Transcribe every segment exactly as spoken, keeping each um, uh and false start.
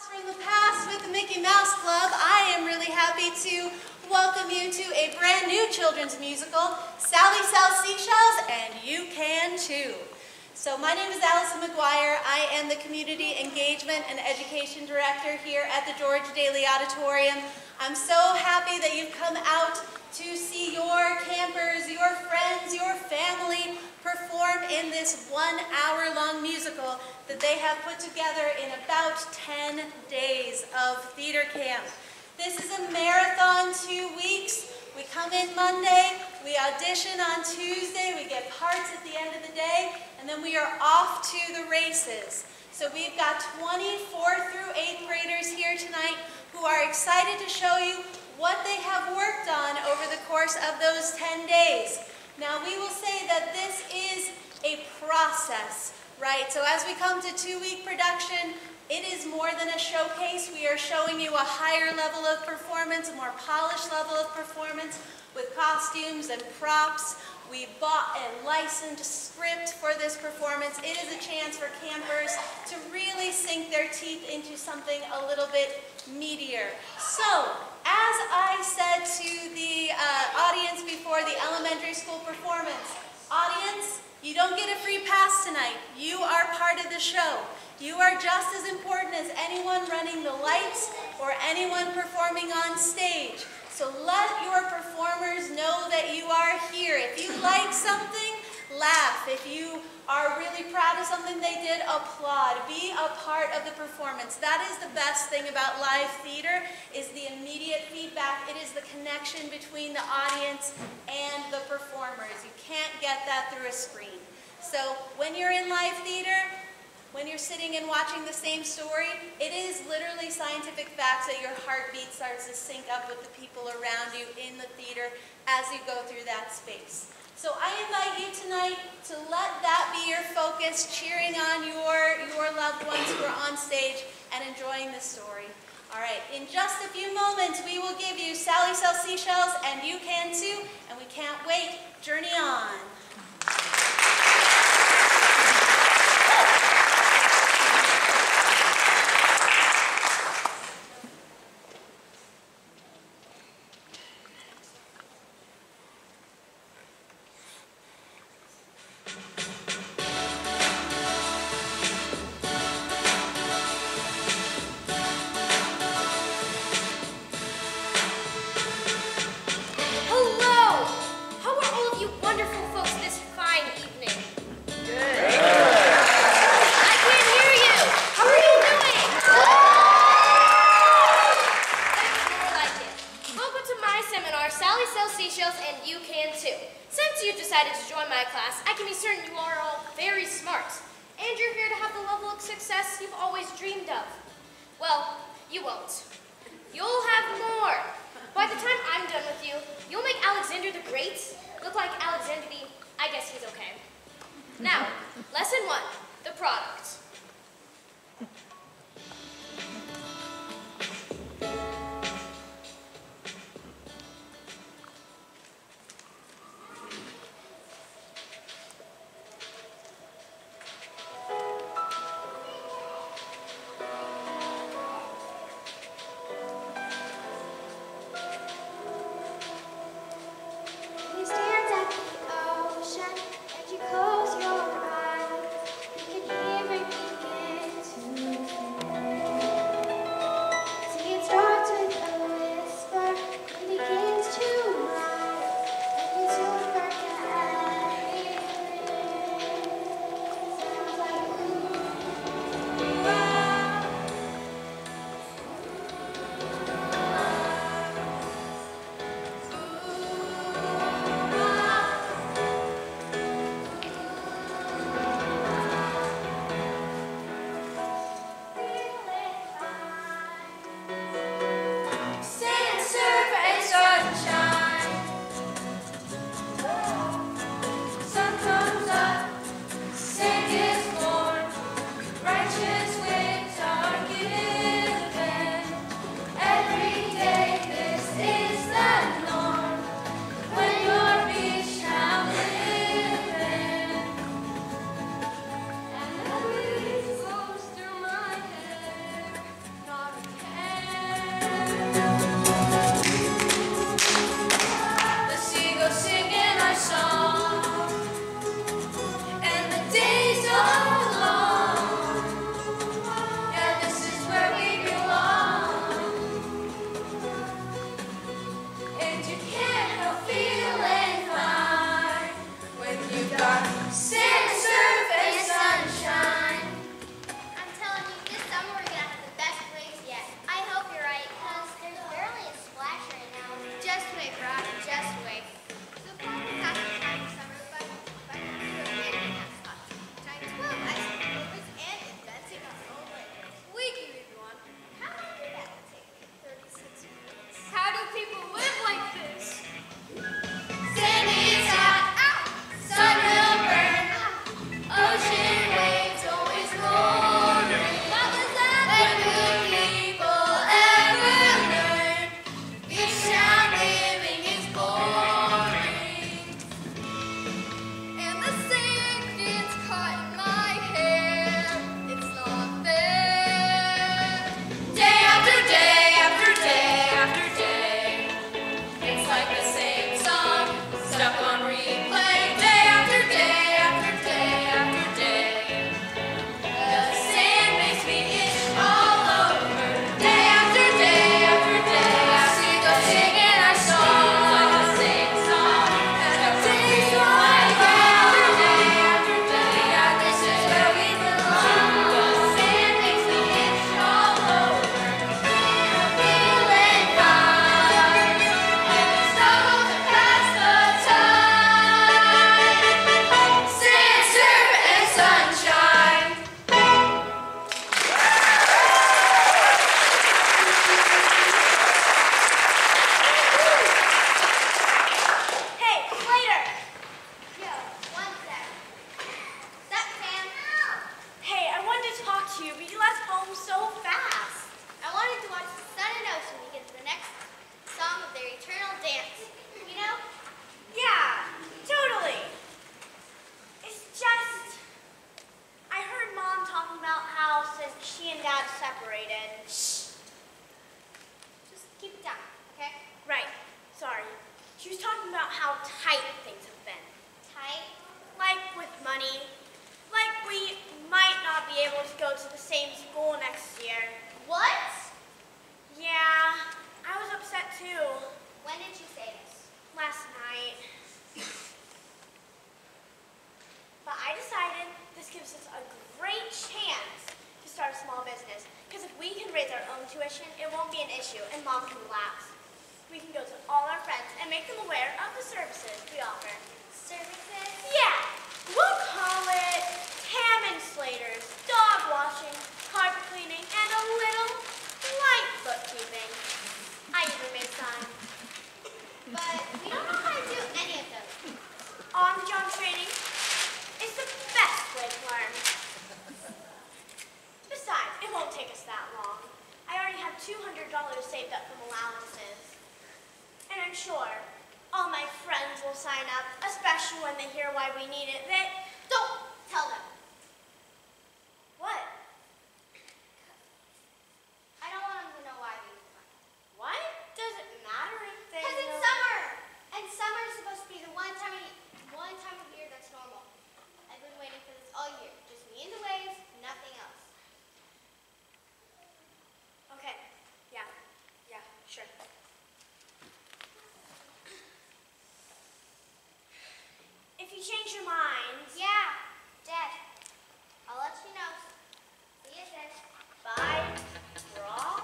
From the past with the Mickey Mouse Club, I am really happy to welcome you to a brand new children's musical, Sally Sells Seashells, and You Can Too. So my name is Allison McGuire. I am the Community Engagement and Education Director here at the George Daly Auditorium. I'm so happy that you've come out to see your campers, your friends, your family perform in this one-hour-long musical that they have put together in about ten days of theater camp. This is a marathon, two weeks. We come in Monday, we audition on Tuesday, we get parts at the end of the day, and then we are off to the races. So we've got twenty-fourth through eighth graders here tonight who are excited to show you what they have worked on over the course of those ten days. Now we will say that this is a process, right? So as we come to two-week production, it is more than a showcase. We are showing you a higher level of performance, a more polished level of performance with costumes and props. We bought a licensed script for this performance. It is a chance for campers to really sink their teeth into something a little bit meatier. So, as I said to the uh, audience before the elementary school performance, audience, you don't get a free pass tonight. You are part of the show. You are just as important as anyone running the lights or anyone performing on stage. So let your performers know that you are here. If you like something, laugh. If you are really proud of something they did, applaud. Be a part of the performance. That is the best thing about live theater, is the immediate feedback. It is the connection between the audience and the performers. You can't get that through a screen. So when you're in live theater, when you're sitting and watching the same story, it is literally scientific facts that your heartbeat starts to sync up with the people around you in the theater as you go through that space. So I invite you tonight to let that be your focus, cheering on your, your loved ones who are on stage and enjoying the story. All right, in just a few moments, we will give you Sally Sells Seashells, and You Can Too, and we can't wait. Journey on. Sally Sells Seashells, and You Can Too. Since you decided to join my class, I can be certain you are all very smart, and you're here to have the level of success you've always dreamed of. Well, you won't. You'll have more. By the time I'm done with you, you'll make Alexander the Great look like Alexander the... I guess he's okay. Now, lesson one, the product. Close your eyes, you can hear it begin to you, but you left home so fast. I wanted to watch the sun and ocean begin the next song of their eternal dance. You know? Yeah, totally. It's just, I heard Mom talking about how since she and Dad separated. Shh. Just keep it down, okay? Right, sorry. She was talking about how tight things have been. Tight? Like with money. Like we might not be able to go to the same school next year. What? Yeah, I was upset too. When did you say this? Last night. But I decided this gives us a great chance to start a small business. Because if we can raise our own tuition, it won't be an issue and Mom can relax. We can go to all our friends and make them aware of the services we offer. Services? Yeah, we'll call it ham and slaters, dog washing, carpet cleaning, and a little light bookkeeping. I even made a sign. But we don't know how to do any of those. On-the-job training is the best way to learn. Besides, it won't take us that long. I already have two hundred dollars saved up from allowances. And I'm sure all my friends will sign up, especially when they hear why we need it. They Don't tell them. What? I don't want them to know why we need the money. What? Does it matter if they Because it's know- summer. And summer is supposed to be the one time of, one time of year that's normal. I've been waiting for this all year. Just me and the waves, nothing else. Okay. Yeah. Yeah, sure. If you change your minds. Yeah, Dad. I'll let you know. See you then. Bye. Raw.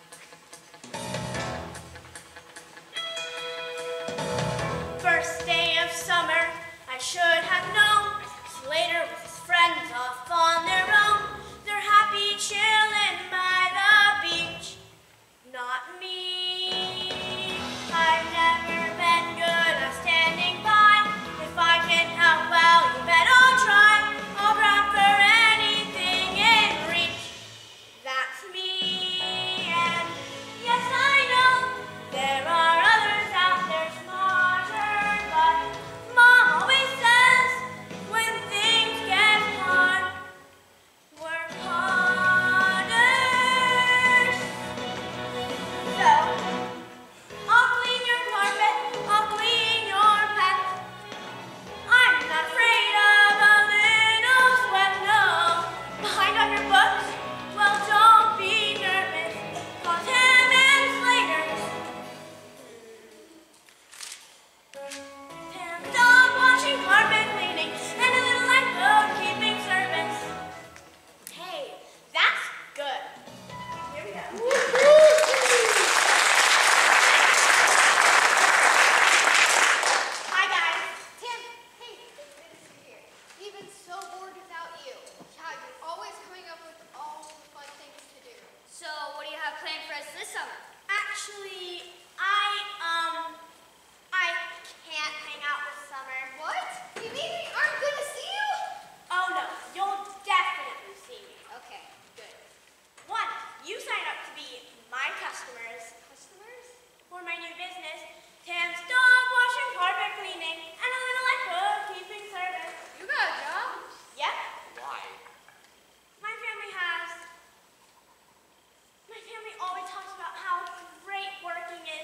First day of summer, I should have known. Slater with his friends off on their own. They're happy chilling by the beach. Not me. I've never been good at standing by. If I can help, well, you bet I'll try. I'll grab for anything in reach. That's me. And yes, I know there are others out there smarter, but Mom always says when things get hard, work harder. So, I'll clean your carpet, I'll clean your pet. I'm not afraid of a little sweat, no. Behind on your books, well, don't be nervous, 'cause him and Slater's Tim's dog washing, carpet cleaning, and a little like bookkeeping service. Hey, that's good. Here we go. Hi, guys. Tim, hey, it's good to see you here. We've been so bored without you. Yeah, you're always coming up with all the fun things to do. So, what do you have planned for us this summer? Actually, I, um, I can't hang out this summer. What? You mean we aren't going to see you? Oh, no, you'll definitely see me. Okay, good. One, you sign up to be my customers Customers? for my new business, Tim's dog washing, carpet cleaning, and a little like bookkeeping service. You got a job? Yep, Why? my family has. My family always talks about how great working is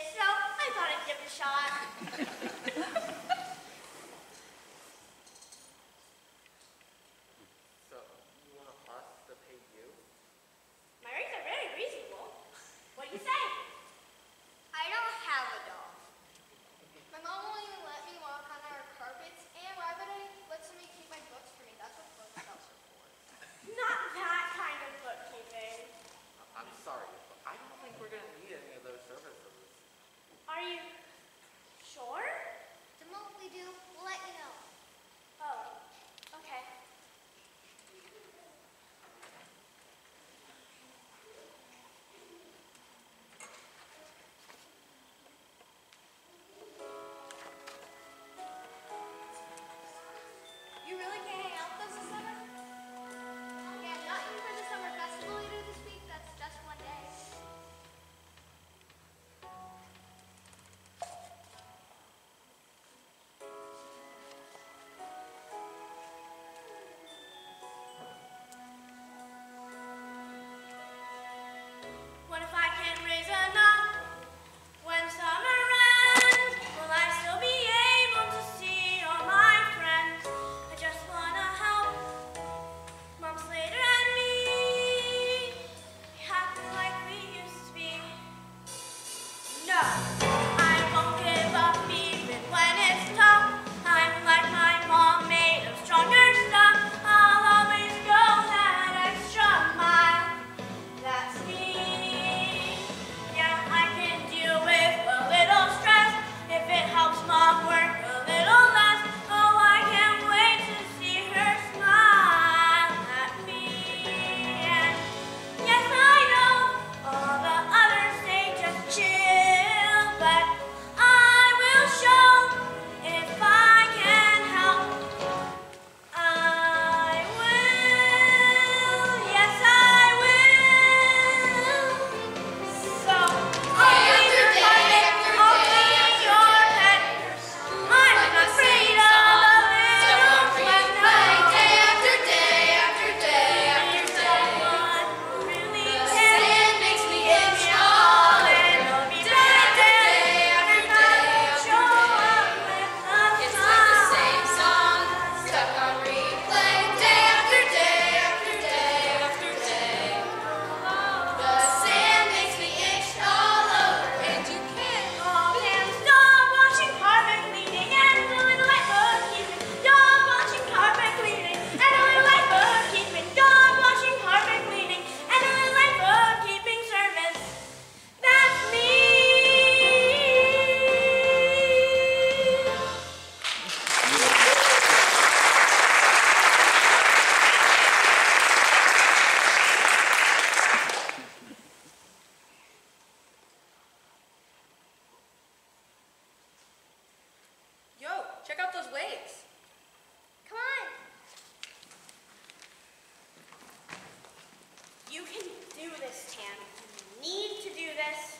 You can do this, Tam. You need to do this.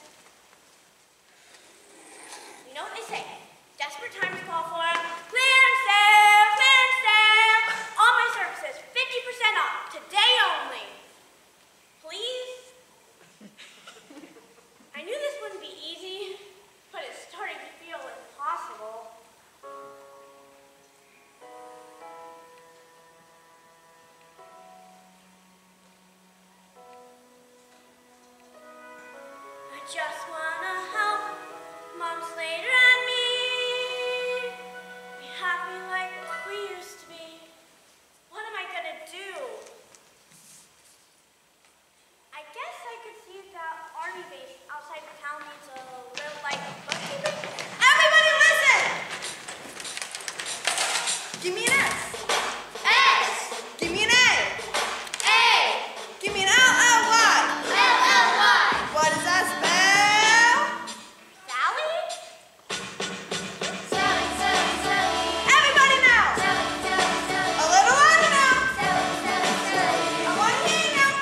You know what they say? Desperate times call for a clearance sale, clearance sale. All my services, fifty percent off, today only. Please? I knew this wouldn't be easy, but it's starting to feel impossible. I just wanna help Mom Slater and me be happy like we used to be. What am I gonna do? I guess I could see if that army base outside the town needs a little like bookkeeping. Everybody listen! Give me an S. S. Give me an A. A. Give me an L L Y. L L Y. What does that spell? Sally? Selling, selling, selling. Everybody now! Selling, selling, selling. A little louder now! Selling, selling, selling. I want to hear you now!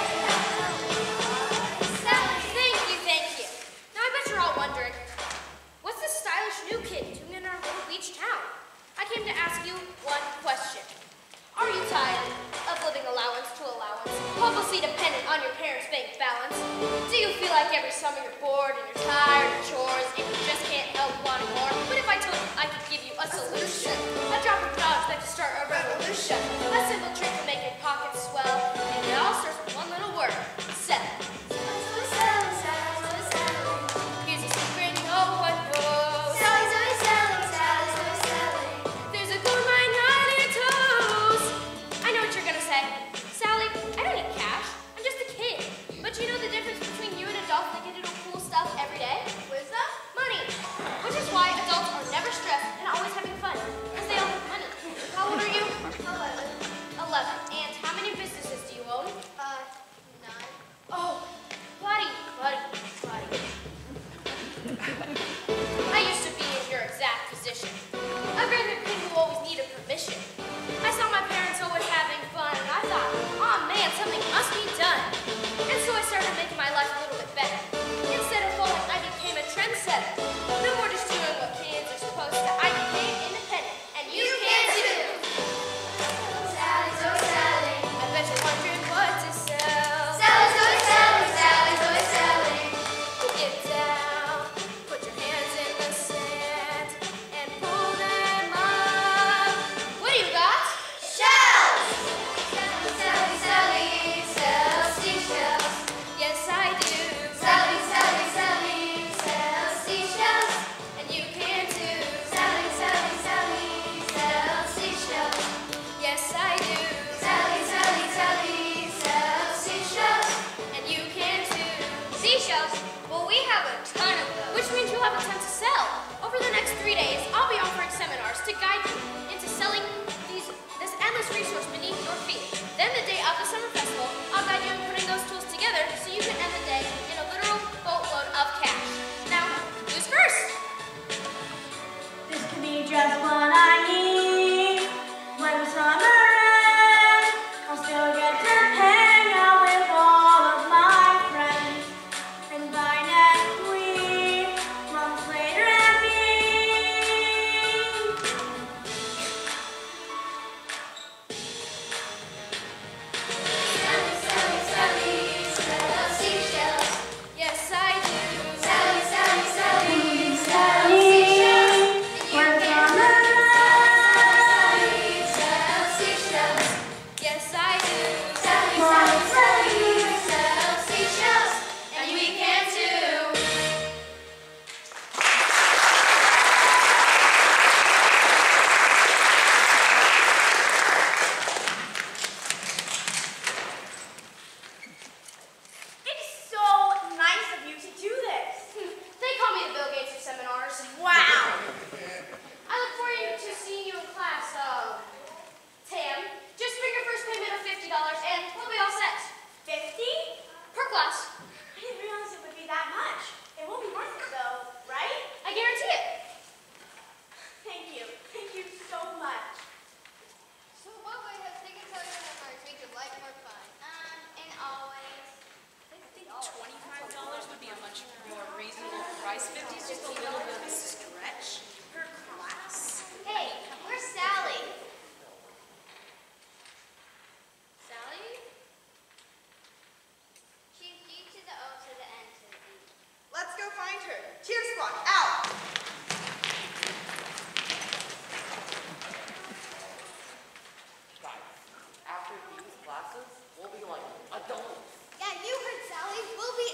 Selling. Thank you, thank you. Now I bet you're all wondering, what's this stylish new kid doing in our little beach town? I came to ask you one question. Are you tired of living allowance to allowance, hopelessly dependent on your parents' bank balance? Do you feel like every summer you're bored and you're tired of chores and you just can't help wanting more? What if I told you I could give you a solution? A drop of knowledge that could start a revolution. A simple trick to make your pockets swell. And it all starts with one little word. Sell. Selling, selling, selling. Here's a secret no one knows. Selling, selling, selling, selling, selling. There's a gold mine on your toes. I know what you're gonna say. Sally, I don't need cash. I'm just a kid. But you know the difference between you and adults that get to do cool stuff every day? Wisdom? Money. Which is why adults are never stressed and always having fun. Because they all have money. How old are you? Eleven. Eleven.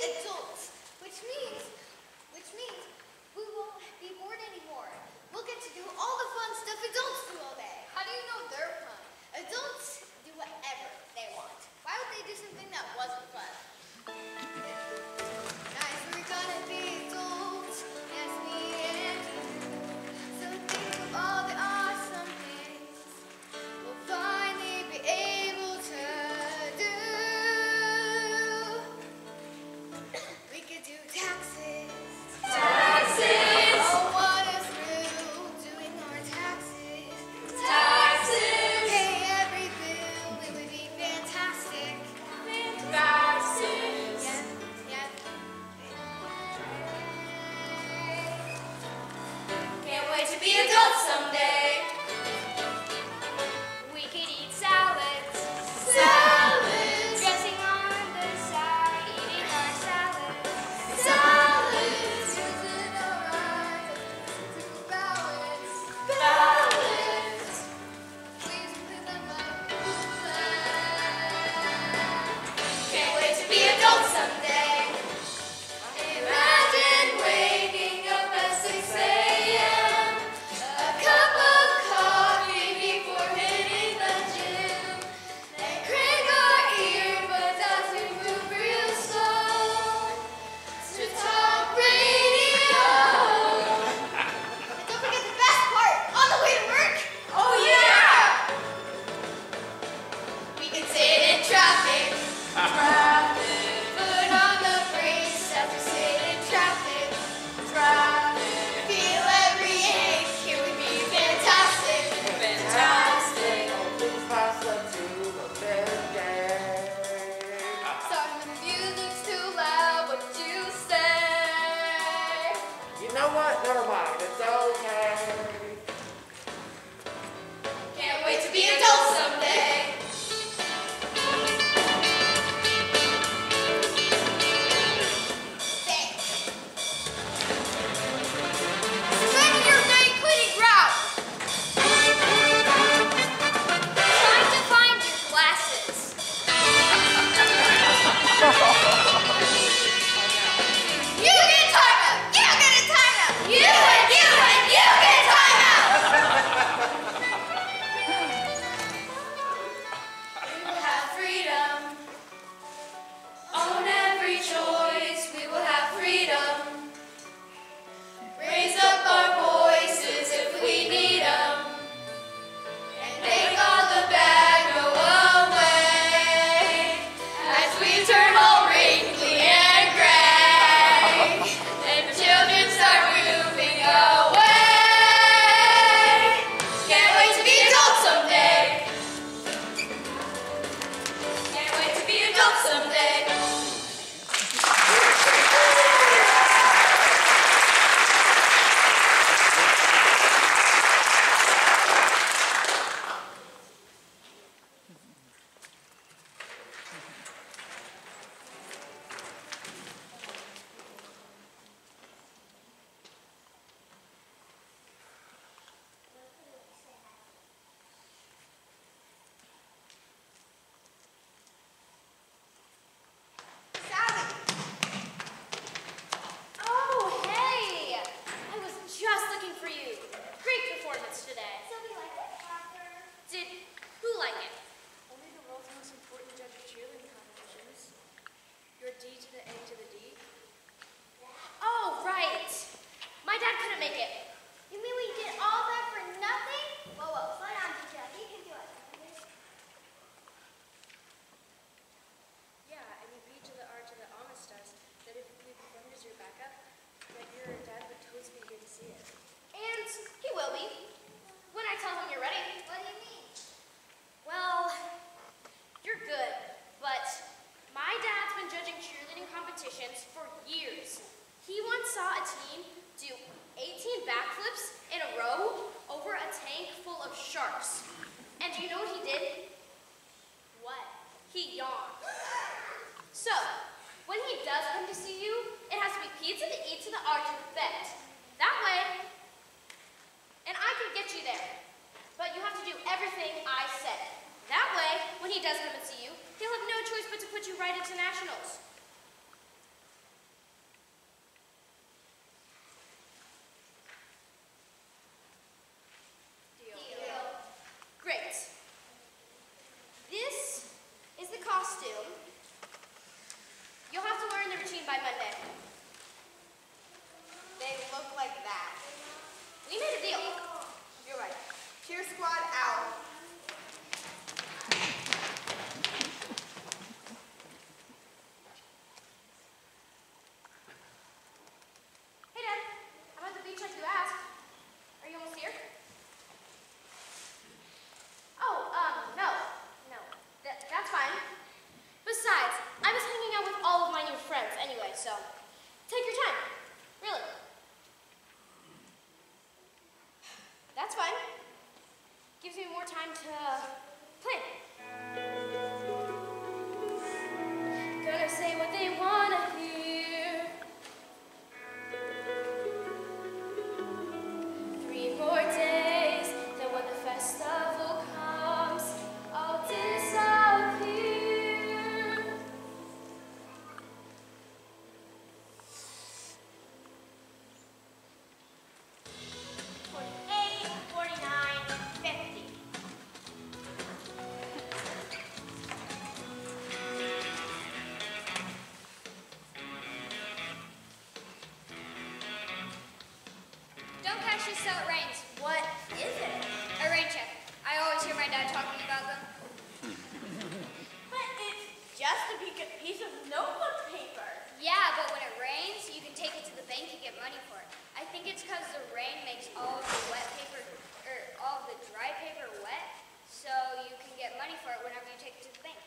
adults, which means, which means we won't be bored anymore. We'll get to do all the fun stuff adults do all day. How do you know they're fun? Adults do whatever they want. Why would they do something that wasn't fun? Guys, we're gonna be adults, yes, me and you. So think of all the awesome things we'll finally be able to do. We could do taxes. Taxes! Oh, what a thrill doing our taxes. Taxes! Pay every bill, it would be fantastic. Taxes! Yeah, yeah. Can't wait to be adults someday. We could eat salads. Salads. Dressing on the side, eating our salads. Salads. Isn't alright to balance. Balance. Please put them up. Can't wait to be adults someday. Imagine waking up at six a m A cup of coffee before hitting the gym. Then crank our earbuds as we move real slow to talk radio. And don't forget the best part, on the way to work. Oh yeah! We can sit in traffic. Traffic. Foot on the brakes as we sit in traffic. Traffic. Feel every ache. It would be fantastic. Fantastic. Sorry when the music's too loud. What you say? You know what? Never mind. It's okay. Can't wait to be adults someday. Spend your day quitting route. Trying to find your glasses. You get time out. You get a time out. You and you and you get time out. We will have freedom. Own every choice. We will have freedom. Raise up our voices if we need them. And make all the bad go away. As we turn all wrinkly and gray. And children start moving away. Can't wait to be adults someday. Can't wait to be adults someday. Sally. Oh, hey! I was just looking for you. Great performance today. So we like it, Parker. Did who like it? Only the world's most important judge of cheerleading competitions. Your D to the A to the D. Oh, right. My dad couldn't make it. You mean we did all that for nothing? Whoa, whoa, slow down, teacher. You can do it. Yeah, and you B to the R to the almost does. That if we performed as your backup, that your dad would totes be good to see it. And he will be. When I tell him you're ready. What do you mean? Well, you're good, but my dad's been judging cheerleading competitions for years. He once saw a team do eighteen backflips in a row over a tank full of sharks. And do you know what he did? What? He yawned. So, when he does come to see you, it has to be P to the E to the R to the vet. That way, and I can get you there. But you have to do everything I said. That way, when he does come and see you, he'll have no choice but to put you right into nationals. costume. You'll have to learn the routine by Monday. They look like that. We made a deal. You're right. Cheer squad out. Hey, Dad. I'm at the beach like you asked. Are you almost here? Oh, um, no. No. That, that's fine. Besides, I was hanging out with all of my new friends anyway, so take your time. Really. That's fine. Gives me more time to plan. Gonna say what they wanna hear. Three more days, then when the festival comes, I'll disappear. forty-eight, forty-nine, fifty. Don't catch this till it rains. What is it? A rain check. I always hear my dad talking about them. But it's just a pe- piece of notebook paper. Yeah, but when it rains, you can take it to the bank and get money for it. I think it's because the rain makes all of the wet paper, or all of the dry paper wet, so you can get money for it whenever you take it to the bank.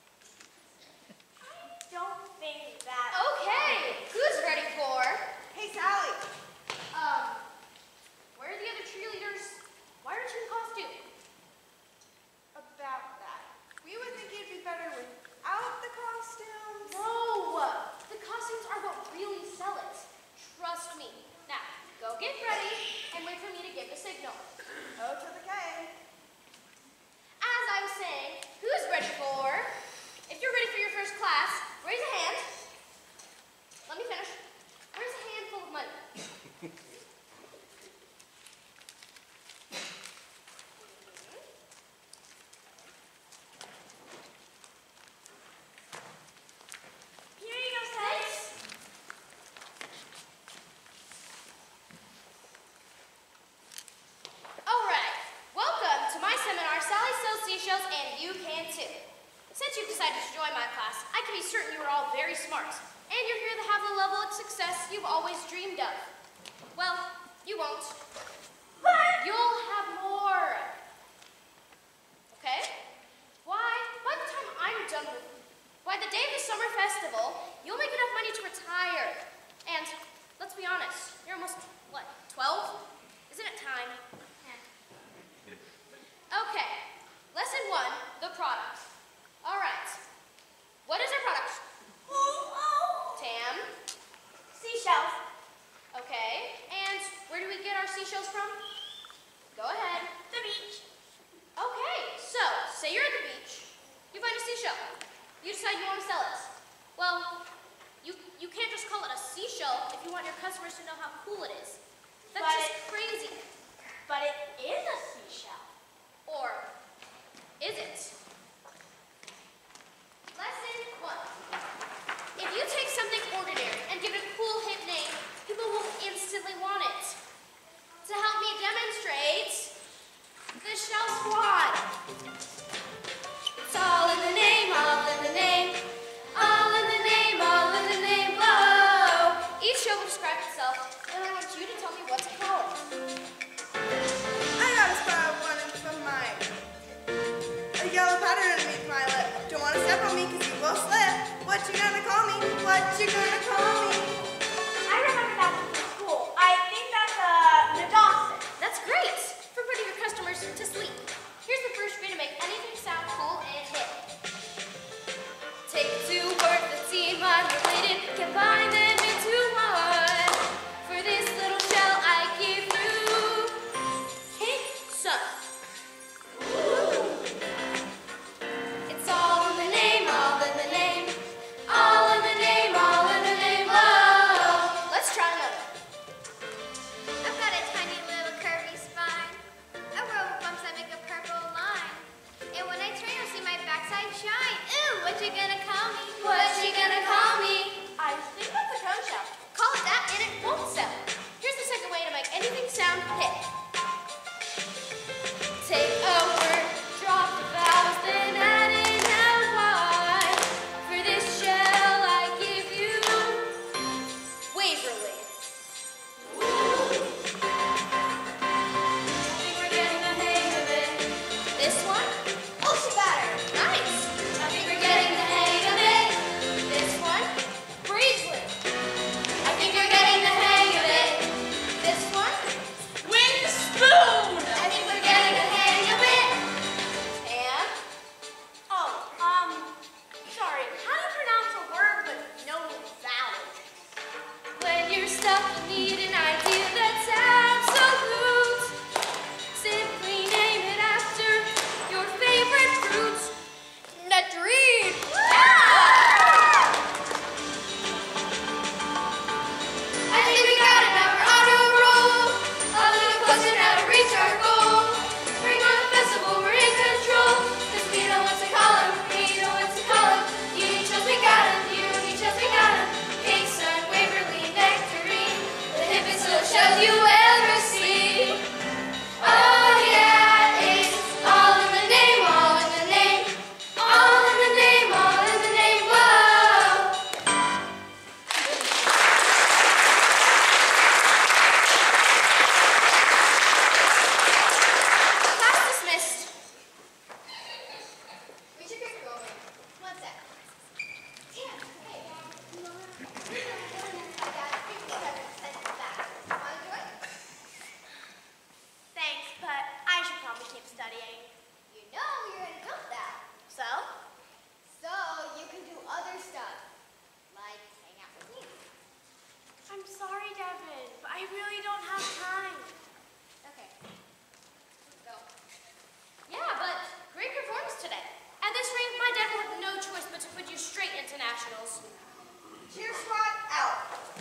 I don't think that. Okay, who's ready for? Hey, Sally. Um, where are the other cheerleaders? Why aren't you in costume? About that. We would think you'd be better without the costumes. No! The costumes are what really sell it. Trust me. Now, go get ready and wait for me to give the signal. O to the K. As I was saying, who's ready for? If you're ready for your first class, raise a hand. Let me finish. Where's a handful of money? Here you go, Sally. All right. Welcome to my seminar, Sally Sells Seashells, and you can too. Since you've decided to join my class, I can be certain you are all very smart, and you're here to have the level of success you've always dreamed of. Well, you won't. But you'll have more. Okay? Why? By the time I'm done with by the day of the summer festival, you'll make enough money to retire. And let's be honest, you're almost, what, twelve? Isn't it time? Okay, lesson one, the product. All right, what is our product? Oh, Tam? seashells. Okay, and where do we get our seashells from? Go ahead. The beach. Okay, so, say you're at the beach, you find a seashell, you decide you want to sell it. Well, you, you can't just call it a seashell if you want your customers to know how cool it is. That's But just it- crazy. But it is a seashell. Or is it? Lesson one. If you take something ordinary and give it a cool hip name, people will instantly want it. To help me demonstrate, the Shell Squad. It's all in the name, all in the name, all in the name, all in the name, whoa. Each show will describe itself, and I want you to tell me what to call it. I got a spot one from mine. A yellow pattern underneath my lip. Don't want to step on me because you will slip. What you gonna call me? What you gonna call me? I remember that from school. I think that's a Nadassin. That's great for putting your customers to sleep. Here's the first way to make anything sound cool and hip. Take two words that seem unrelated, combine them into one. For this little shell, I give you King Sun. It's all in the name, all in the name, all in the name, all in the you're stuck, you need an idea that's absolute. Simply name it after your favorite fruit. Nectarine! Yeah! I think we got it now, we're on a roll. A little closer now to reach our goal. Bring on the festival, we're in control. Cause we know what to call 'em, we know what to call 'em. You need chills, we got 'em, you need chills, we got 'em. Cake, sun, Waverly, nectarine. The hippest little shows you ever see. Oh yeah, it's all in the name, all in the name. All in the name, all in the name, whoa. Class dismissed. We should get going. One sec. Damn, hey. I got fifty cents back. Wanna do it? Thanks, but I should probably keep studying. You know you're an adult now. So? So you can do other stuff. Like hang out with me. I'm sorry, Devin, but I really don't have time. Okay. Let's go. Yeah, but great performance today. At this rate, my dad will have no choice but to put you straight into nationals. Cheer squad out.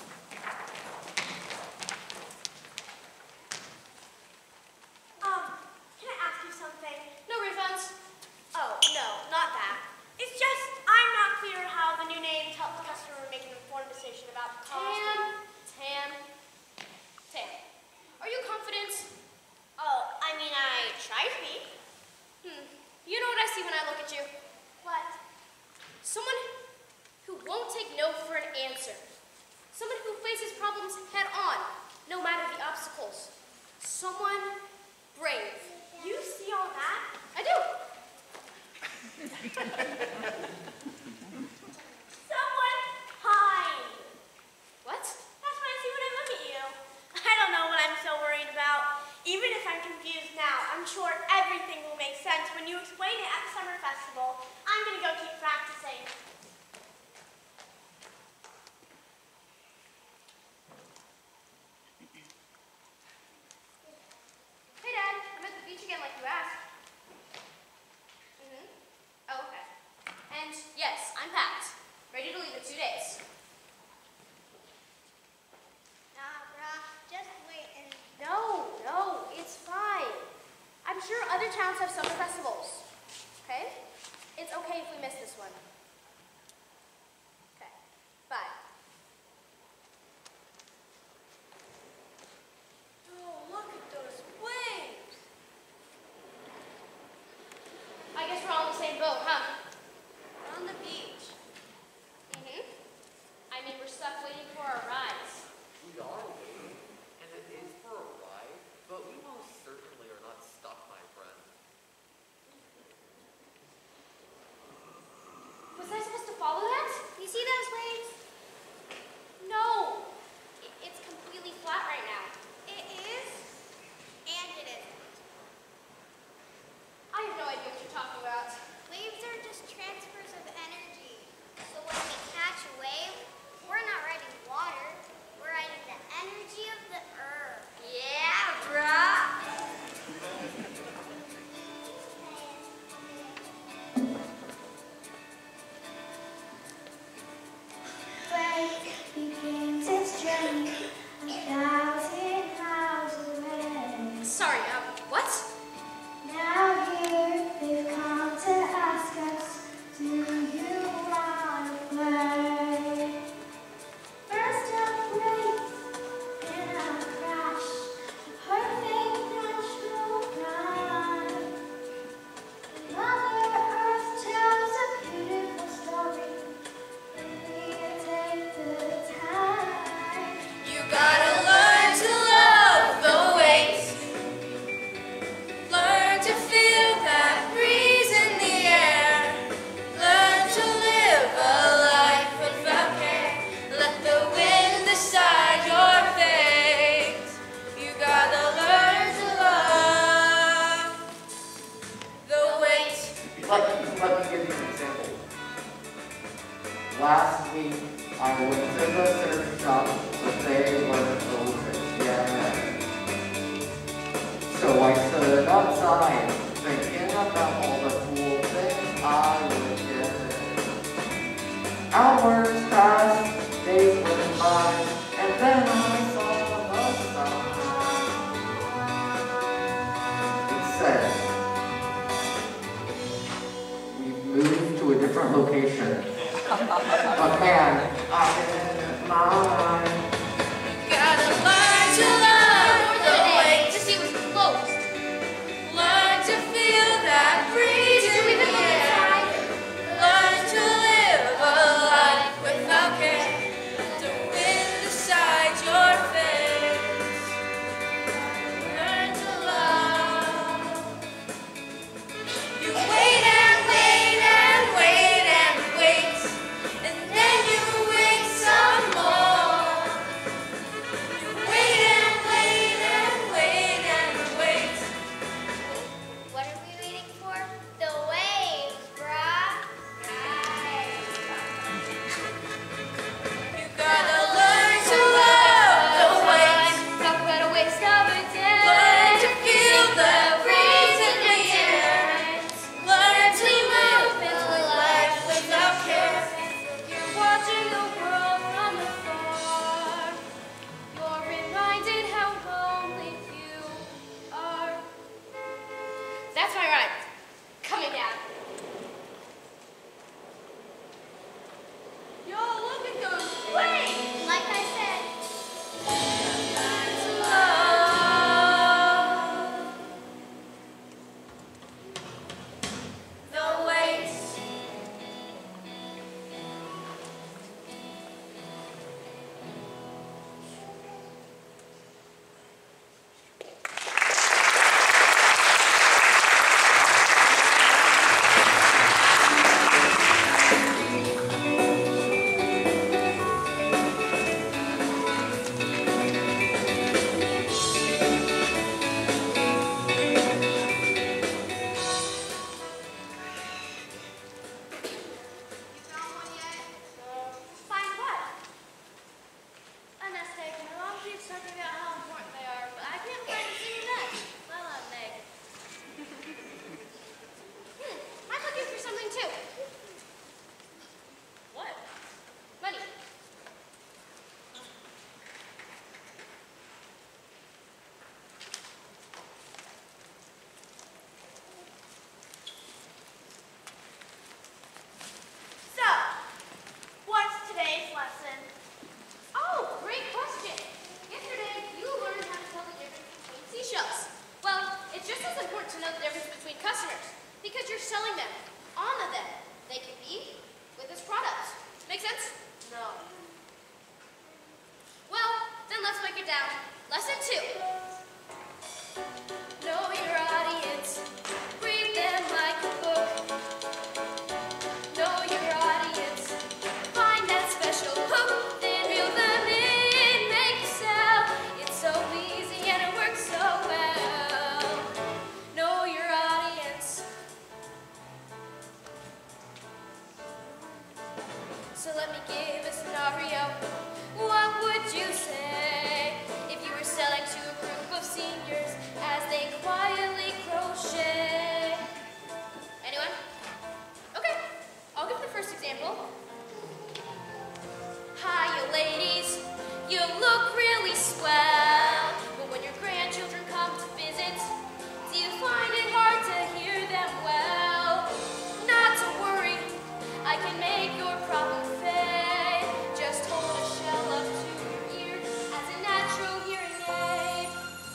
Um, can I ask you something? No refunds. Oh, no, not that. It's just, I'm not clear how the new names help the customer make an informed decision about the cost. Tam, Tam, Tam. Are you confident? Oh, I mean, I try to be. Hmm. You know what I see when I look at you? What? Someone who won't take no for an answer. Someone who faces problems head on, no matter the obstacles. Someone brave. You see all that? I do. Someone kind. What? That's what I see when I look at you. I don't know what I'm so worried about. Even if I'm confused now, I'm sure everything will make sense when you explain it at the summer festival. I'm gonna go keep practicing. Hey, Dad. I'm at the beach again like you asked. Mm-hmm. Oh, okay. And yes, I'm packed. Ready to leave in two days. Nah, bruh. Just wait and No, no, it's fine. I'm sure other towns have summer festivals. Okay? It's okay if we miss this one. Okay. Bye. Oh, look at those waves. I guess we're all in the same boat, huh? We're on the beach. Mm-hmm. I mean, we're stuck waiting for our rides. We are waiting, and it is for a ride, but we most certainly are not stuck, my friend. Was I supposed to follow that? you see those waves? No. I- It's completely flat right now. It is and it isn't. I have no idea what you're talking about. Waves are just transfers of energy. So when we catch a wave, we're not riding water, we're riding the energy of the earth. Yeah, bruh. Wave begins its journey a thousand miles away. Sorry, um, what? Now here they've come to ask us, do you wanna play? First a race, then a crash, a perfect natural rhyme. Mother Earth tells a beautiful story, and we take the time. You gotta learn to love the waves. Learn to feel that breeze in the air. Learn to live a life without care. Let the wind decide your fate. You gotta learn to love the waves. Let me, let me give you an example. Last week, I went to the surf shop, but they weren't open yet. So I stood outside, thinking about all the cool things I would get. Hours passed, days went by, and then I saw the sign. It said, "We've moved to a different location." But man, I didn't mind. Gotta learn to love the way to see what's close. learn to feel that breeze in the air. Learn to live a life without care. The wind beside your face. Learn to love. You wait and wait and wait and wait, and then you wait some more. You wait and wait and wait and wait. What are we waiting for? The waves, brah. You gotta learn to love the wait. Talk about a waste of a day. Learn to feel the breeze in the air. Learn to live a life without care. You're watching the world from afar. You're reminded how lonely you are. That's my rhyme. Coming down. Yo, look at those waves. Like I said, Learn to love the waves. find what? A nest egg. My mom keeps talking about how important they are, but I can't find a single nest, let alone an egg. Hmm, I'm looking for something too. What? Money. So, what's today's lesson? Oh, great question. Yesterday, you learned how to tell the difference between seashells. Well, it's just as important to know the difference between customers because you're selling them, onto them. They can be with this product. Make sense? No. Well, then let's break it down. Lesson two. Know your audience. Read them like a book. Know your audience. Find that special hook. Then reel them in. Make it sell. It's so easy and it works so well. Know your audience. So let me give a scenario. What would you say if you were selling to a group of seniors as they quietly crochet? Anyone? Okay, I'll give the first example. Hi, you ladies. You look really swell. But when your grandchildren come to visit, do you find it hard to hear them well? Not to worry, I can make your problem fade. Just hold a shell up to your ear as a natural hearing aid.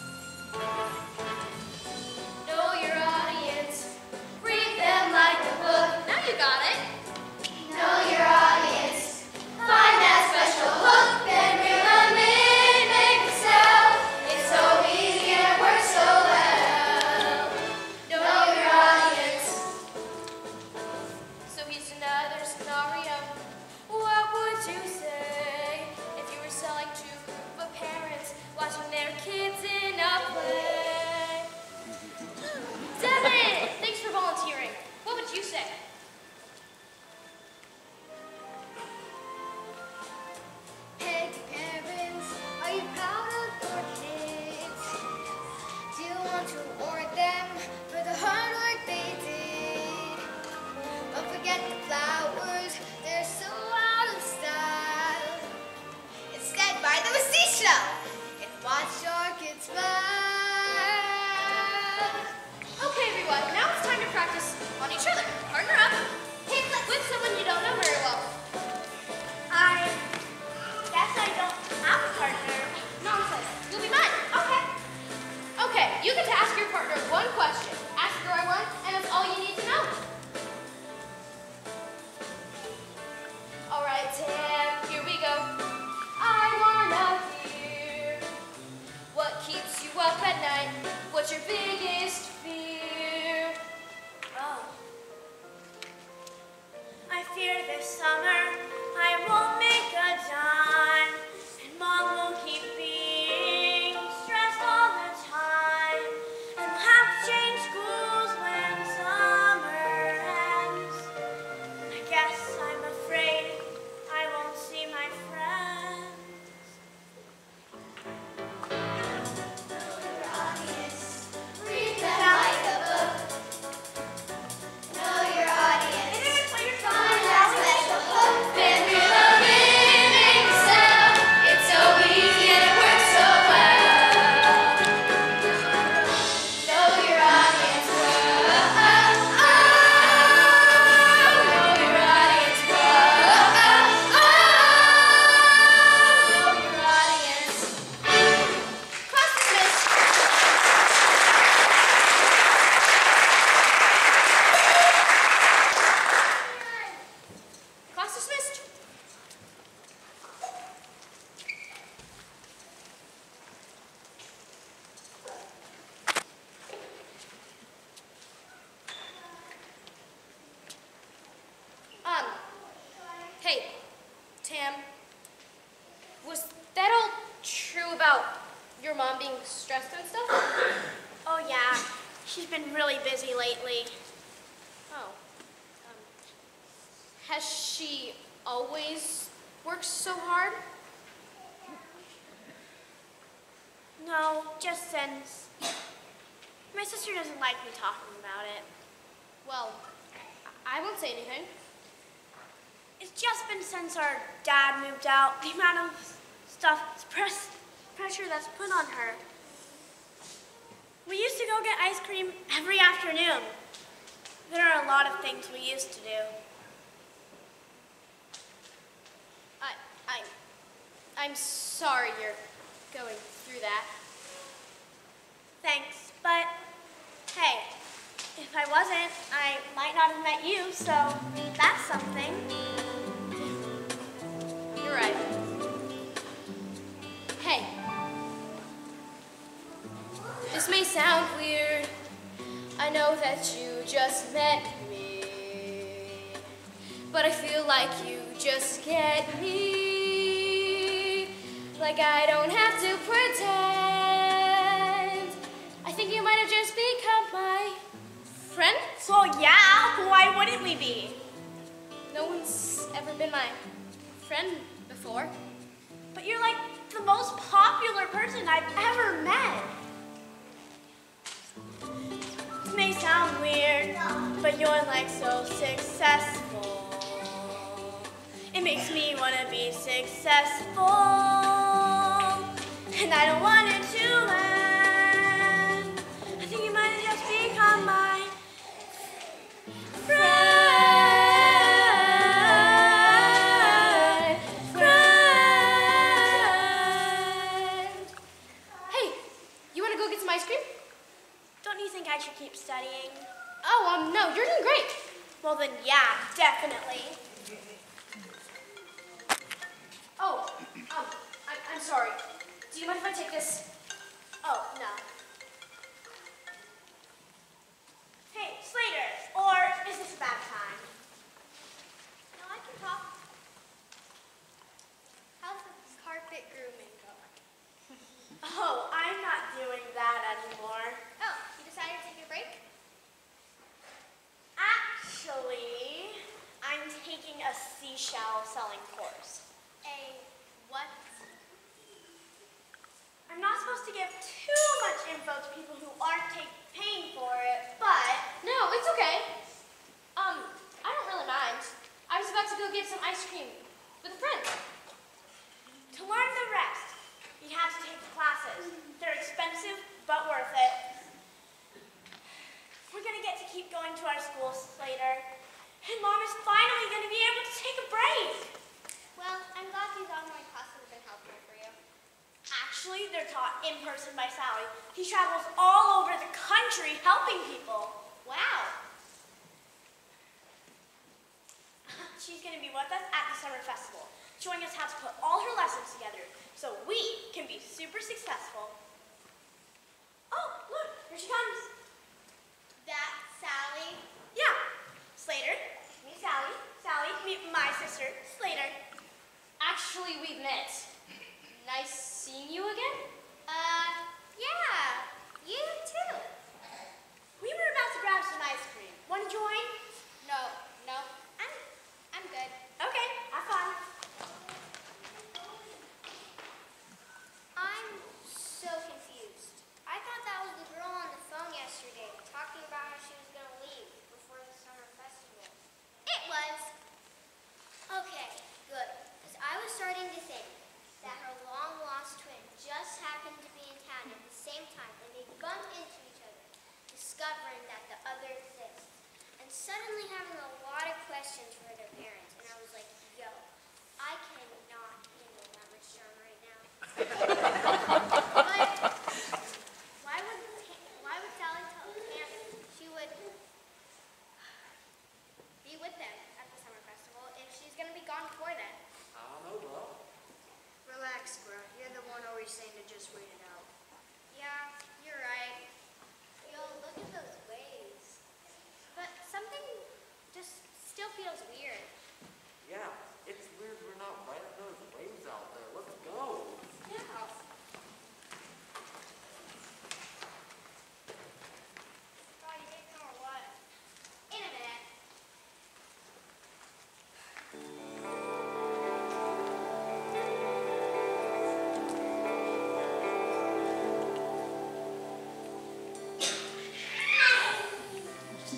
Know your audience. Read them like a book. Now you got it. Know your audience. Find that special hook, then reel them in, make it Hey, Tam, was that all true about your mom being stressed and stuff? Oh yeah, she's been really busy lately. Oh. Um, has she always worked so hard? No, just since. My sister doesn't like me talking about it. Well, I won't say anything. It's just been since our dad moved out, the amount of stuff, press, pressure that's put on her. We used to go get ice cream every afternoon. There are a lot of things we used to do. I, I'm, I'm sorry you're going through that. Thanks, but hey, if I wasn't, I might not have met you, so that's something. You're right. Hey, this may sound weird. I know that you just met me, but I feel like you just get me. Like I don't have to pretend. I think you might have just become my friend. Well, yeah, why wouldn't we be? No one's ever been my friend before. But you're like the most popular person I've ever met. This may sound weird, but you're like so successful. It makes me want to be successful. And I don't want it to end. I think you might have just become my friend. Friend. Hey, you want to go get some ice cream? Don't you think I should keep studying? Oh, um, no, you're doing great. Well then, yeah, definitely. Oh, um, I, I'm sorry. Do you mind if I take this? Oh, no. Hey, Slater, or is this a bad time? No, I can talk. How's the carpet grooming going? Oh, I'm not doing that anymore. Oh, you decided to take a break? Actually, I'm taking a seashell-selling course. A what? I'm not supposed to give too much info to people who aren't take, paying for it, but No, it's okay. Um, I don't really mind. I was about to go get some ice cream with a friend. to learn the rest, you have to take the classes. They're expensive, but worth it. We're gonna get to keep going to our school later, and Mom is finally gonna be able to take a break. Well, I'm glad these online classes have been helpful for you. Actually, they're taught in person by Sally. He travels all over the country helping people. Wow. She's going to be with us at the summer festival, showing us how to put all her lessons together so we can be super successful. Oh, look, here she comes. That's Sally. Yeah, Slater, meet Sally. Sally, meet my sister, Slater. Actually, we've met. Nice seeing you again. Uh, yeah, you too. We were about to grab some ice cream. Want to join? No, no, I'm, I'm good. Okay, have fun. I'm so confused. I thought that was the girl on the phone yesterday talking about how she was going to leave before the summer festival. It was. Okay, good. Because I was starting to think that her long-lost twin just happened to be in town at the same time and they bumped into each other, discovering that the other exists, and suddenly having a lot of questions for their parents. And I was like, yo, I cannot handle that much drama right now. But why would why would Sally tell Pam she would be with them at the summer festival if she's gonna be gone before then? I don't know, bro. Relax, bro. You're the one always saying to just wait it out. Yeah, you're right. Yo, look at those waves. But something just still feels weird. Yeah, it's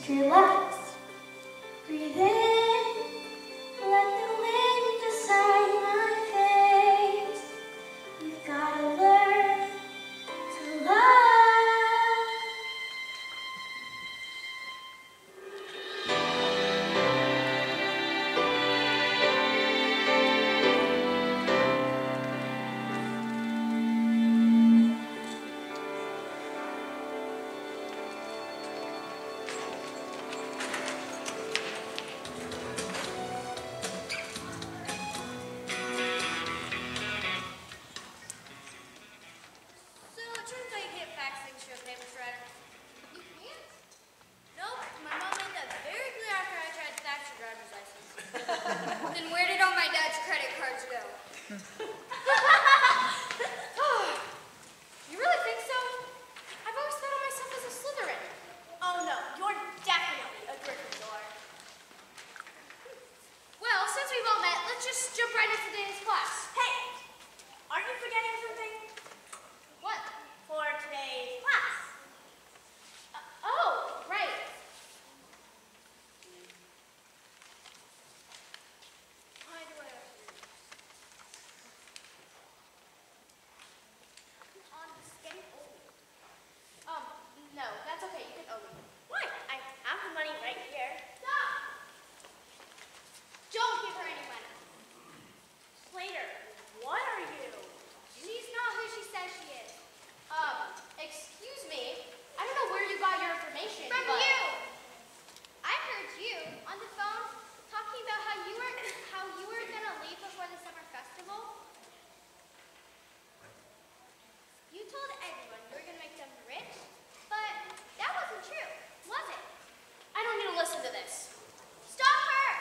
relax. Breathe in, let the wind decide my fate. You've gotta learn to love. So it turns out you can't fax things to a paper shredder. You can't? Nope, my mom made that very clear after I tried to fax her driver's license. Then where did all my dad's credit cards go? You really think so? I've always thought of myself as a Slytherin. Oh no, you're definitely a Gryffindor. Well, since we've all met, let's just jump right into today's class. Hey, aren't you forgetting something? What? For today's class. Uh, oh, right. Why do I have to do this? On this getting old. Um, no, that's okay. You can owe me. Why? I have the money right here. Stop! Don't give her any money. Slater, what are you? She's not who she says she is. Um, excuse me. I don't know where you got your information, From but... you. I heard you on the phone talking about how you were how you were gonna leave before the summer festival. You told everyone you were gonna make them rich, but that wasn't true, was it? I don't need to listen to this. Stop her!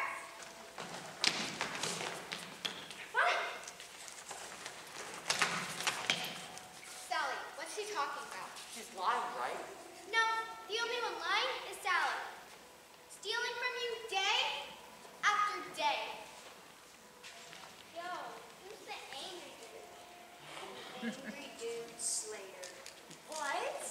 Fine. Sally, what's she talking about? She's lying, right? No, the only one lying is Sally. Stealing from you day after day. Yo, who's the angry dude? Angry dude Slater. What?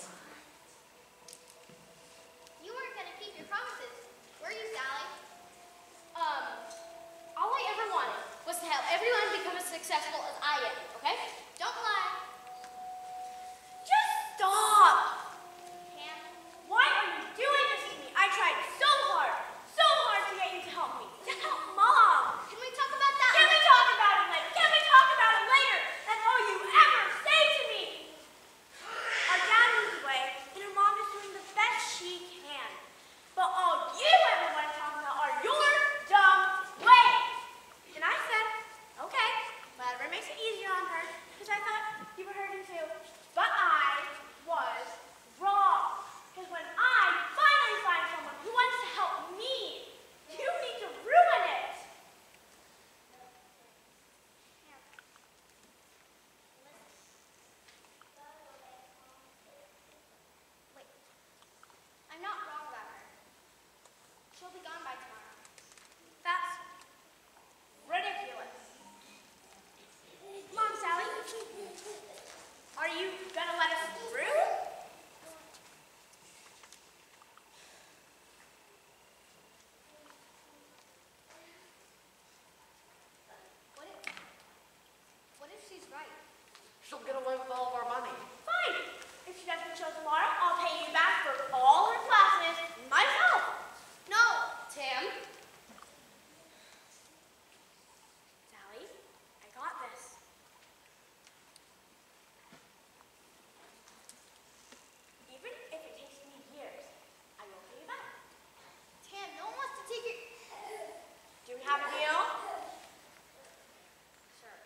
You weren't gonna keep your promises, were you, Sally? Um, all I ever wanted was to help everyone become as successful as I am, okay? Don't lie. Just stop! Pam, Why are you doing this to me? I tried so hard, so hard to get you to help me, to help Mom. can we talk about that? Can we talk about it later? Can we talk about it later? That's all you ever say to me. Our dad moved away, and our mom is doing the best she can. But all you ever want to talk about are your dumb ways. And I said, okay, whatever makes it easier on her, because I thought you were hurting too. But I was wrong. Because when I finally find someone who wants to help me, you need to ruin it. Wait. I'm not wrong about her. She'll be gone by tomorrow. That's ridiculous. Come on, Sally. Are you gonna let us through? What if, what if she's right? She'll get away with all of our money. Fine. If she doesn't show tomorrow, I'll pay you back for all her classes myself. No, Tim. Sally, I got this. Even if it takes me years, I will pay you back. Tim, no one wants to take your... Do we have a deal? Sure.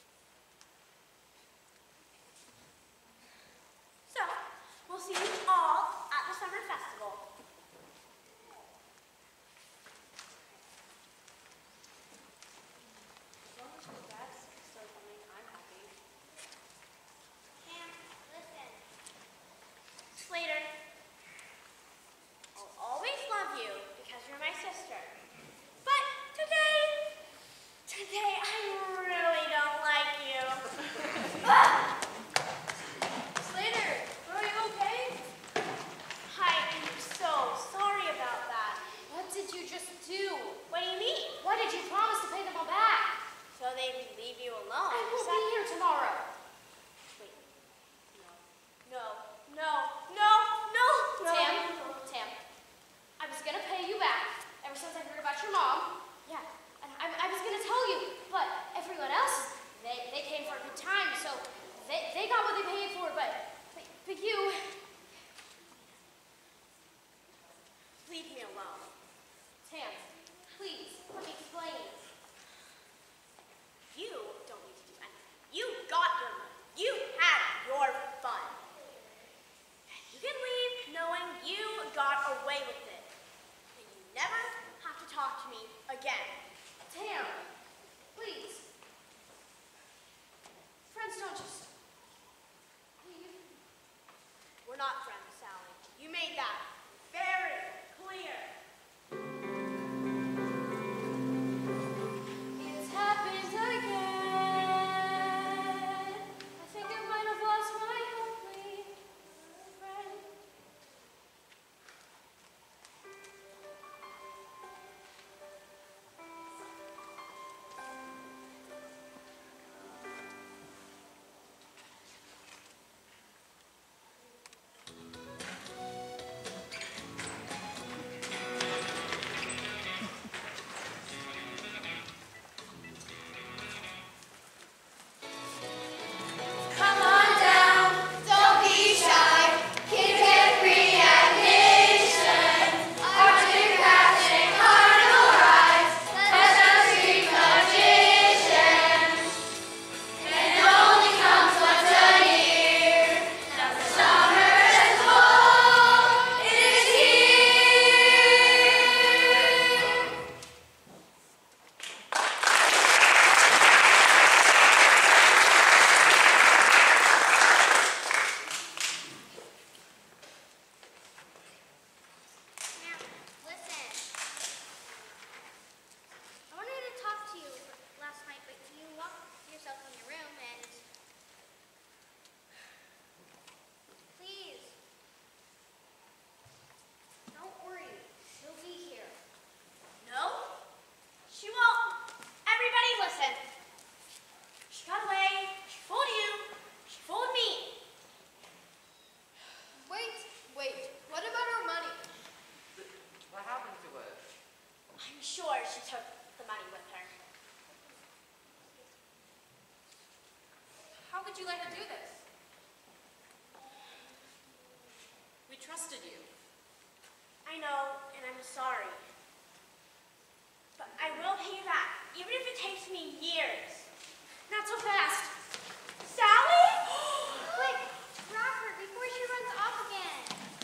So, we'll see you all at the summer festival. As long as your dad's still coming, I'm happy. Tim, listen. Slater, I'll always love you because you're my sister. But today, today I really don't like you. Slater, are you okay? you let her do this? We trusted you. I know, and I'm sorry. But I will pay you back, even if it takes me years. Not so fast. Sally? Quick, grab her before she runs off again.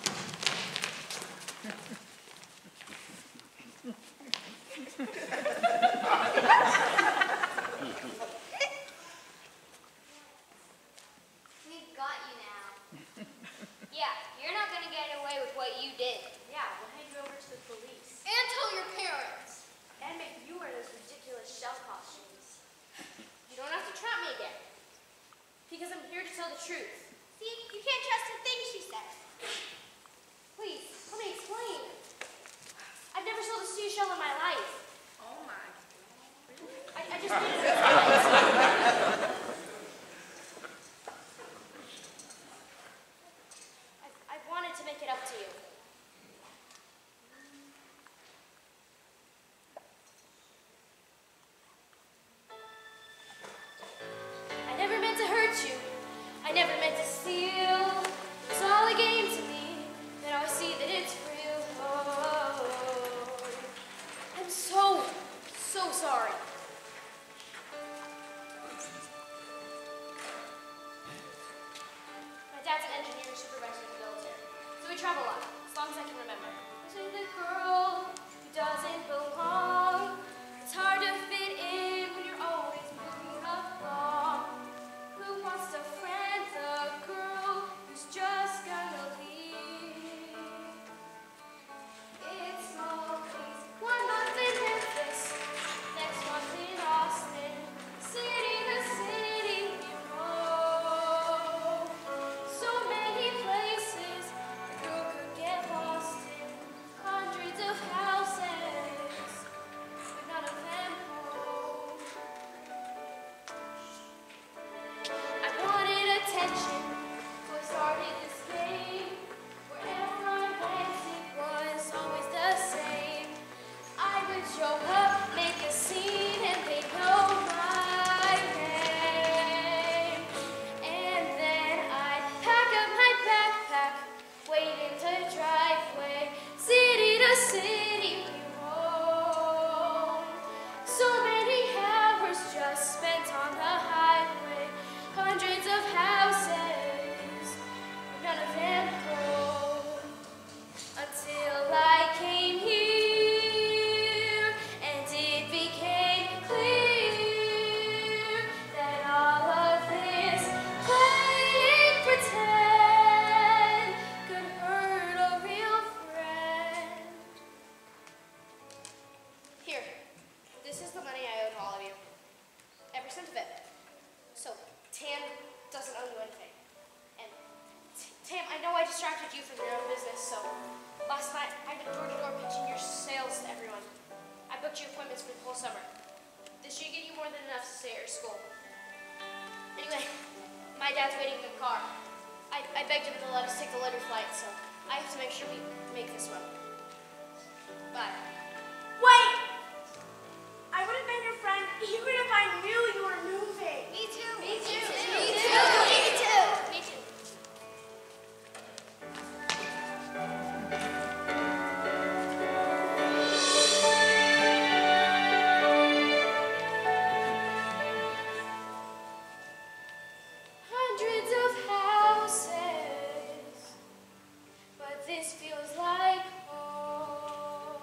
We've got you now. Yeah, you're not gonna get away with what you did. Yeah, we'll hand you over to the police. And tell your parents. And make you wear those ridiculous shell costumes. You don't have to trap me again. Because I'm here to tell the truth. See, you can't trust a thing she says. Please, let me explain. I've never sold a seashell in my life. Oh my. I, I just needed to I've, I've wanted to make it up to you. I never meant to hurt you. I never meant to steal. It's all a game to me. Now I see that it's real. Oh, I'm so, so sorry. My dad's an engineering supervisor in the military, so we travel a lot, as long as I can remember. To the girl who doesn't belong, it's hard to fit in when you're always moving along. Who wants to friend the girl who's just gonna leave? It's small things. One month in Memphis, next month in Austin, city to city we roam. So many places a girl could get lost in, hundreds of houses, but none of them home. I wanted attention, so I started this game. Wherever I went, it was always the same. I would show up, make a scene, and they know my name. And then I'd pack up my backpack, wait in the driveway, city to city we roam. So many hours just spent on the highway, hundreds of houses, none of them home. Until I came here, and it became clear that all of this playing pretend could hurt a real friend. Here, this is the money I owe to all of you. Every cent of it. So, Tam doesn't owe you anything. And, T- Tam, I know I distracted you from your own business, so last night I went door to door pitching your sales to everyone. I booked you appointments for the whole summer. This should get you more than enough to stay at your school. Anyway, my dad's waiting in the car. I, I begged him to let us take the later flight, so I have to make sure we make this one. Bye. Wait! I would have been your friend even if I knew you were moving. Me too. Me too. Me too. Me too. Me too. Hundreds of houses, but this feels like home.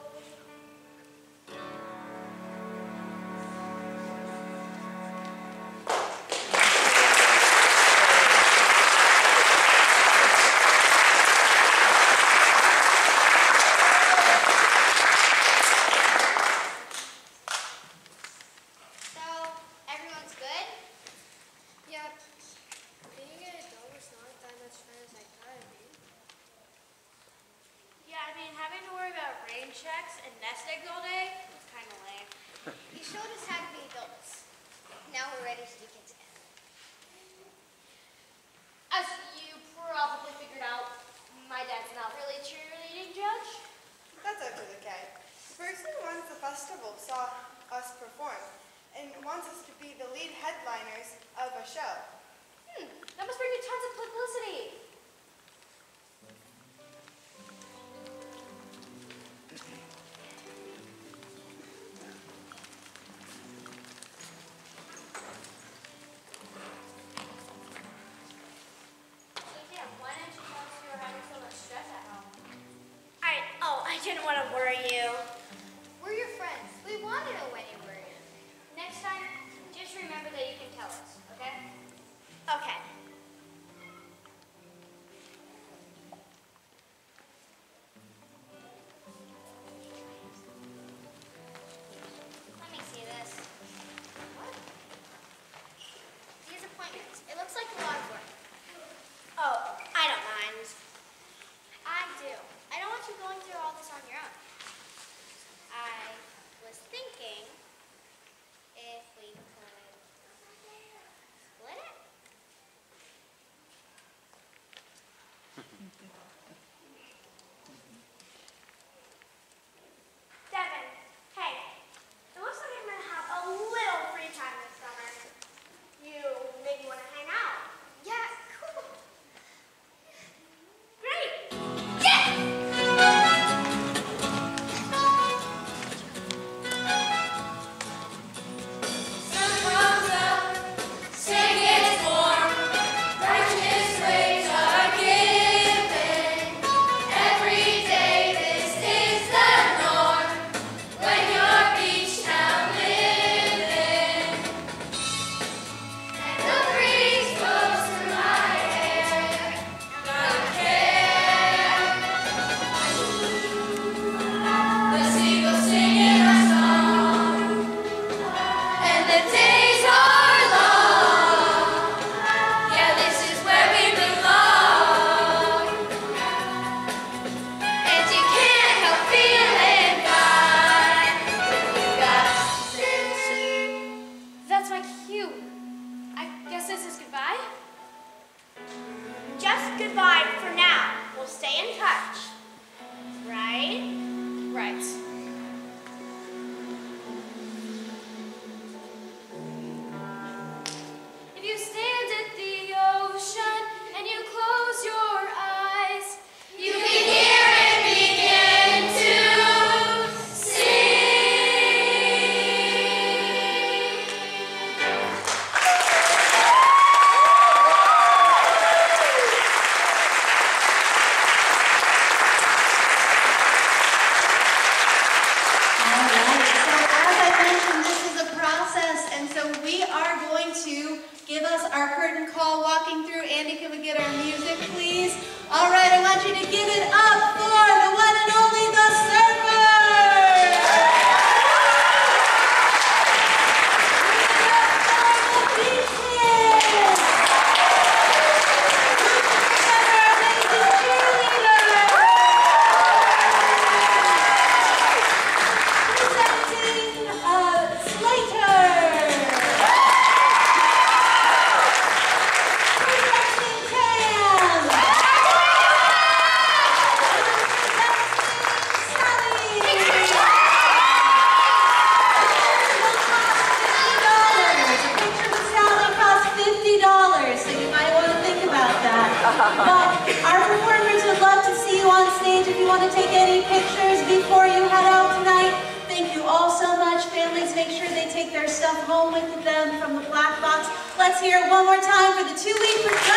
So, everyone's good? Yep. Being an adult was not that much fun as I thought it'd be. Yeah, I mean, having to worry about rain checks and nest eggs all day was kind of lame. You showed us how to be adults. Now we're ready to be kids again. As you probably figured out, my dad's not really a cheerleading judge. That's okay. The person who runs the festival saw us perform and wants us to be the lead headliners of a show. Hmm. the publicity. Cynthia, why didn't you tell us you were having so much stress at home? I, oh, I didn't want to worry you. We're your friends. We want to know when you're worried. Next time, just remember that you can tell us, okay? Okay. Let me see this. What? These appointments. It looks like a lot of work. Oh, I don't mind. I do. I don't want you going through all this on your own. I was thinking if we could split it. Devin, hey, it looks like I'm going to have a little free time this summer. You maybe want to hang out? Yeah, cool. Great! Sun comes up, sand gets warm, righteous waves are given. Every day this is the norm, when you're beach town living. And the breeze blows through my hair, don't care. The seagulls singing our song, and the days are long. Yeah, this is where we belong. And you can't help feeling fine when you got this. That's my cue. I guess this is goodbye? Just goodbye for now. We'll stay in touch. Right? Right. If you stand at the ocean and you close your eyes, You can hear it begin to sing. All right, so as I mentioned, this is a process, and so we are going to give us our curtain call walking through. Andy, can we get our music, please? All right, I want you to give it up for the one and only The Surfers! Give it up for the Beaches! And our amazing cheerleaders! Presenting uh, Slater. Presenting Cam. fifty dollars, so you might want to think about that. But our performers would love to see you on stage if you want to take any pictures before you head out tonight. Thank you all so much. Families, make sure they take their stuff home with them from the black box. Let's hear it one more time for the two-week